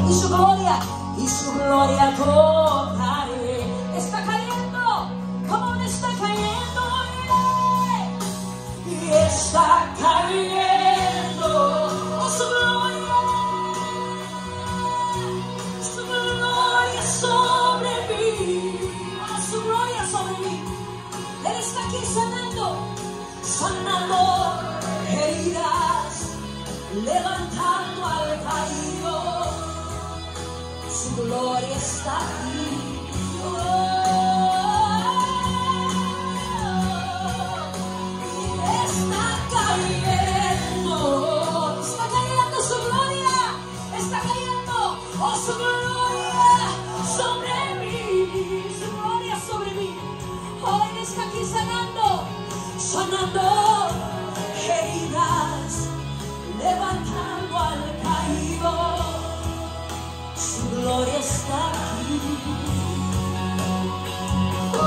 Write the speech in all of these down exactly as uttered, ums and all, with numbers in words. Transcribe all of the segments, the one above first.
y su gloria, y su gloria tocaré. Está cayendo, como está cayendo, y está cayendo, oh, su gloria, su gloria sobre mí, oh, su gloria sobre mí. Él está aquí sanando, sanando heridas, levantando al caído. Su gloria está aquí. Oh, está cayendo, está cayendo su gloria, está cayendo, oh, su gloria sobre mí, su gloria sobre mí. Oh, Él está aquí sanando, sanando heridas, levantando al caído. Su gloria está aquí. Oh,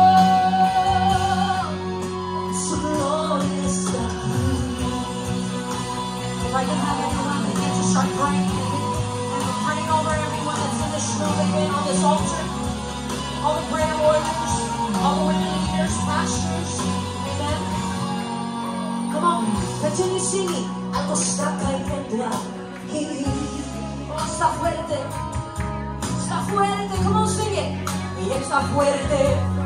su gloria está aquí. If I can have everyone begin to start praying, and we're praying over everyone that's in this room again on this altar. All the prayer warriors, all the women leaders, pastors, amen. Come on, continue singing. Algo está cayendo aquí. Oh, está fuerte, está fuerte. Come on, sing it. Y está fuerte.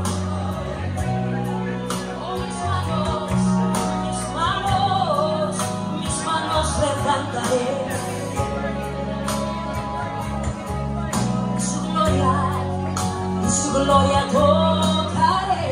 Oh, mis manos, mis manos, mis manos levantaré. Su gloria, y su gloria tocaré.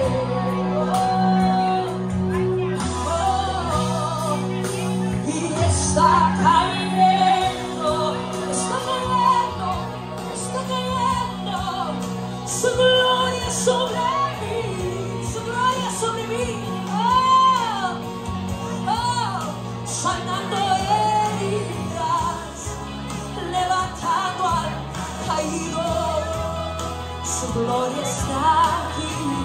Está cayendo, está cayendo, está cayendo. Su gloria sobre mí, su gloria sobre mí. Oh, oh, sanando heridas, levantando al caído. Su gloria está aquí.